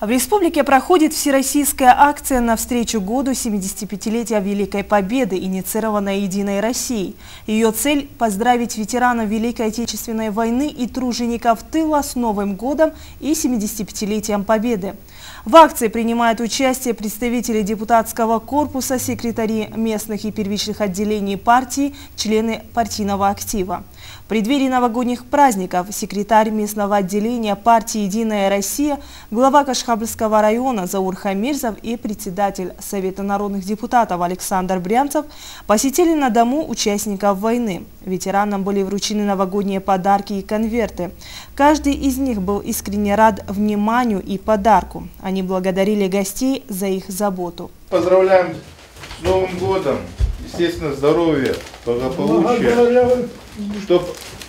В республике проходит всероссийская акция навстречу году 75-летия Великой Победы, инициированная «Единой Россией». Ее цель – поздравить ветеранов Великой Отечественной войны и тружеников тыла с Новым годом и 75-летием Победы. В акции принимают участие представители депутатского корпуса, секретари местных и первичных отделений партии, члены партийного актива. В преддверии новогодних праздников секретарь местного отделения партии «Единая Россия», глава Кашхабльского района Заур Хамирзов и председатель Совета народных депутатов Александр Брянцев посетили на дому участников войны. Ветеранам были вручены новогодние подарки и конверты. Каждый из них был искренне рад вниманию и подарку. Они благодарили гостей за их заботу. Поздравляем с Новым годом, естественно, здоровья, благополучия. Чтобы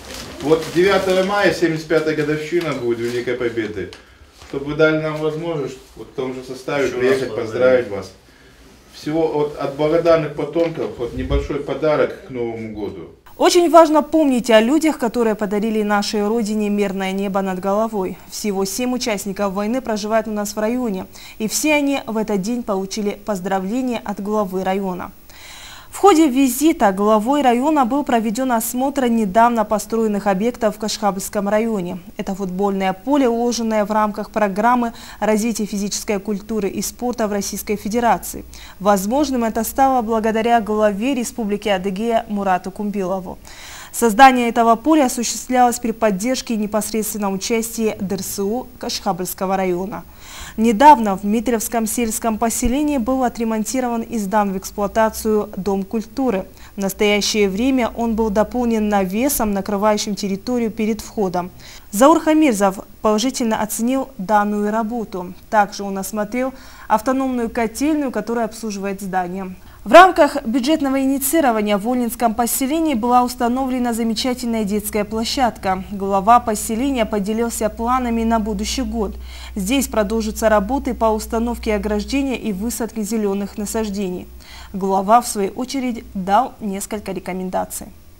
вот 9 мая, 75-я годовщина будет Великой Победы, чтобы вы дали нам возможность вот в том же составе приехать поздравить вас. Всего от благодарных потомков небольшой подарок к Новому году. Очень важно помнить о людях, которые подарили нашей Родине мирное небо над головой. Всего 7 участников войны проживают у нас в районе, и все они в этот день получили поздравления от главы района. В ходе визита главой района был проведен осмотр недавно построенных объектов в Кашхабльском районе. Это футбольное поле, уложенное в рамках программы развития физической культуры и спорта в Российской Федерации. Возможным это стало благодаря главе Республики Адыгея Мурату Кумбилову. Создание этого поля осуществлялось при поддержке и непосредственном участии ДРСУ Кашхабльского района. Недавно в Дмитриевском сельском поселении был отремонтирован и сдан в эксплуатацию Дом культуры. В настоящее время он был дополнен навесом, накрывающим территорию перед входом. Заур Хамирзов положительно оценил данную работу. Также он осмотрел автономную котельную, которая обслуживает здание. В рамках бюджетного инициирования в Волинском поселении была установлена замечательная детская площадка. Глава поселения поделился планами на будущий год. Здесь продолжатся работы по установке ограждения и высадке зеленых насаждений. Глава, в свою очередь, дал несколько рекомендаций.